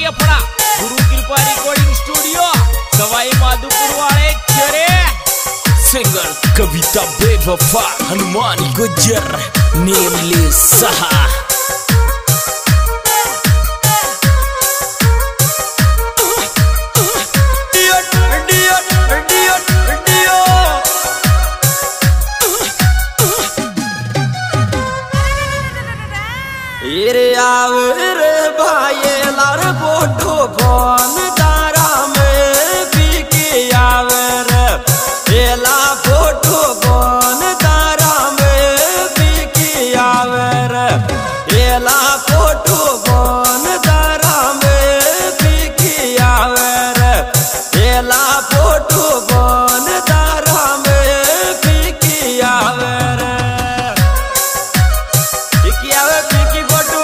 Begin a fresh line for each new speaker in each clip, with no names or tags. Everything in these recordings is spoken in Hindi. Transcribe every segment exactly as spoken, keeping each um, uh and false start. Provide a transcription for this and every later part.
वही अपना गुरु कृपा रिकॉर्डिंग स्टूडियो सवाई माधोपुर वाले चरे सिंगर कविता बेवफा हनुमान गुज्जर नीमली सहा
आवर भाई लार फोटो फोन तारा में पी के आवर एला फोटो फोन तारा में पी के आवर एला फोटो फोन तारा में पी के आवर एला फोटो फोन तारा में पी के आवर पी आवर पी की फोटो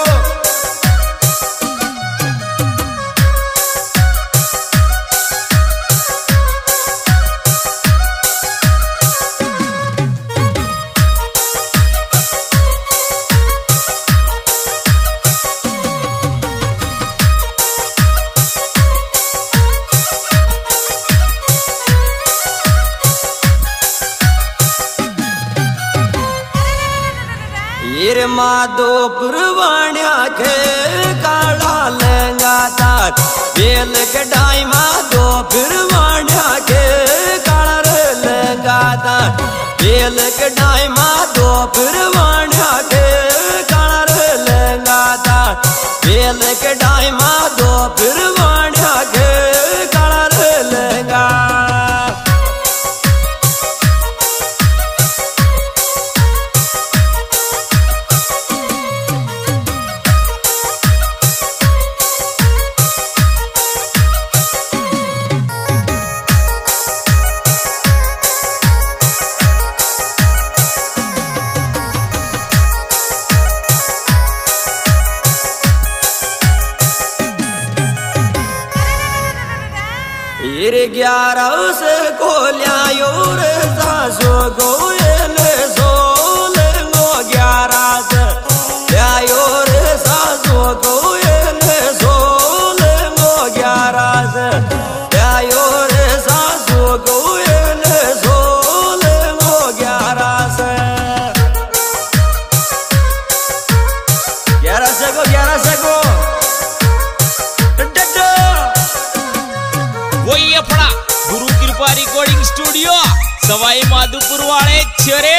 माधोपुर वाण्या के काला लहंगा तार बेल कटाई माधोपुर वाण्या के काला लहंगा तार बेल कटाई माधोपुर वाण्या के काला लहंगा तार बेल कटाई माधोपुर वाण्या के काला लहंगा ग्यारह से कोलिया योर सासो गोयल सोल गो ग्यारह से योर सासो गोयल सोल गो ग्यारह से योर सासो गोयल सोल गो ग्यारह से ग्यारह से को ग्यारह से को
वही अपना गुरु कृपा रिकॉर्डिंग स्टूडियो सवाई माधोपुर वाले चरे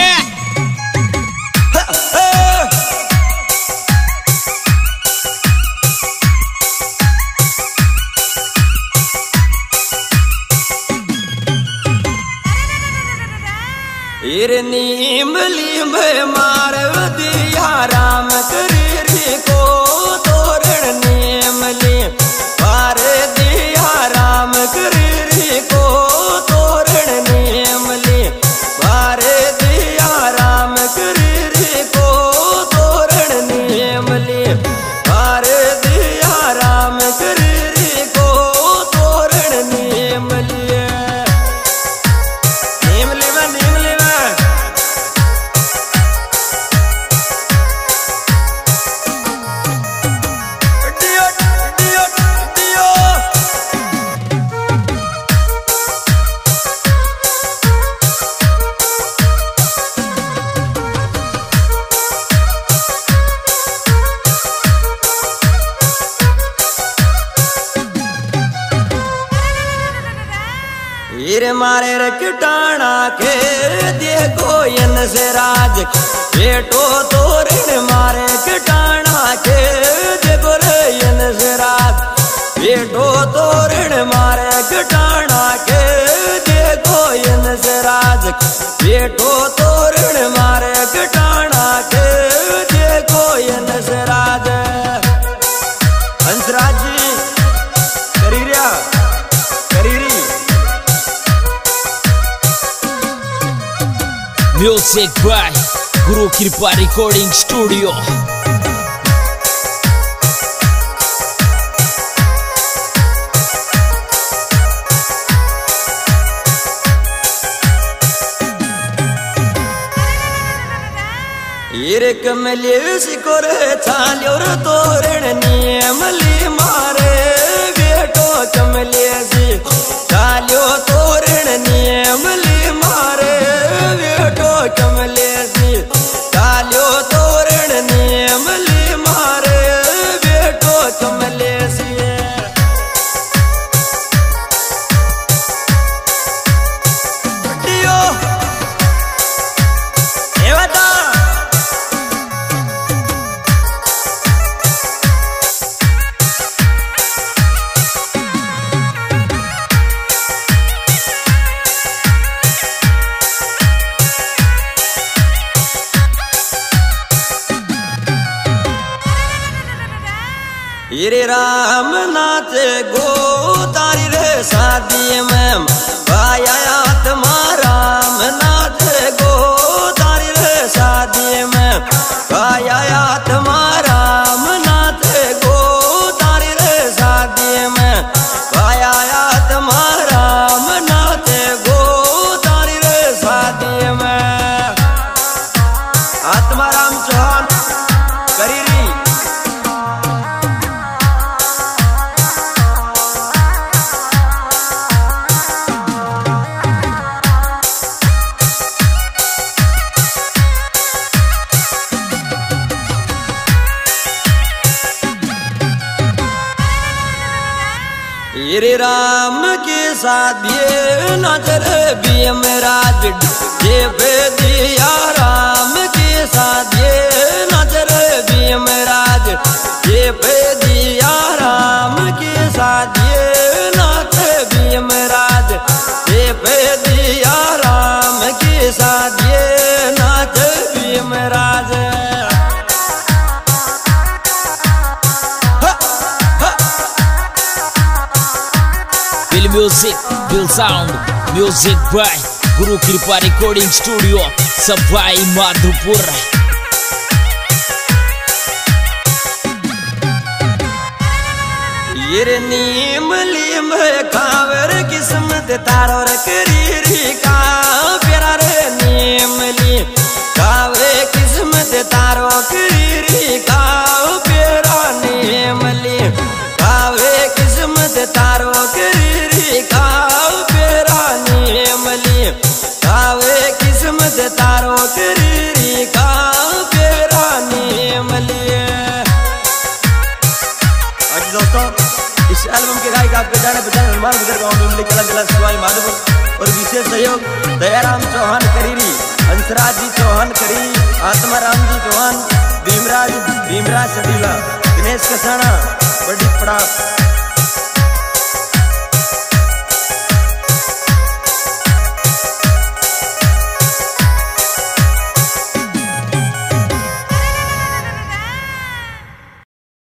नीम लीम मार दिया राम करी को तोरण नीम लीम मार दिया राम करी को तोरण नीम लीम मार दिया राम करी को तोरण नीम लीम मार दिया राम करी को तोरण नीम लिए नीम लीम नीम लीम मारे रकटाना के देखो इन से राज बेटो तोरण मारे कटाना के देखो इन से राज बेटो तोरण मारे कटाना के देखो इन से राज बेटो तोरण मारे कटाना के देखो इन से राज हंसराज जी करी रिया करी री
म्यूजिक बाय गुरु कृपा रिकॉर्डिंग स्टूडियो
कमले सिकोर छाल्योर तोरण नियमली मारे बेटो चमले सी डालियो तोरण नियमली मारे बेटो चमले सी डालियो तोरण नियमली मारे बेटो चमले सी हीरे राम नाचे गो तारी रे शादी में भाया राम नाचे गो तारी रे शादी में भाया राम नाचे गो तारी रे शादी में भाया राम नाचे गो तारी रे शादी में आत्माराम चौहान करीरी हीरे राम के शादी नजर भी मेरा जे दिया राम के शादी नजर भी मेरा जे दिया राम के शादी नाच भी मेरा जे दिया राम के शादी नाच भी मेरा
Music, Bill Sound, Music by Guru Kripa Recording Studio, Savai Madhupur.
ये नीम लीम कावर किस्मत तारो करीरी का प्यारा रे नीम ली कावे किस्मत तारो करीरी का प्यारा नीम ली कावे किस्मत तारो करीरी का प्यारा नीम ली कावे किस्मत तारो करीरी का प्यारा नीम ली। आज दोस्तों इस एल्बम के गायक आपके जाने पहचाने हनुमान नगर गांव में कला जिला सवाई माधोपुर और विशेष सहयोग दयाराम चौहान करीरी, हंसराज जी चौहान करीरी, आत्माराम जी चौहान, भीमराज भीमराज सडीला, दिनेश कसाना, बड़ी पड़ा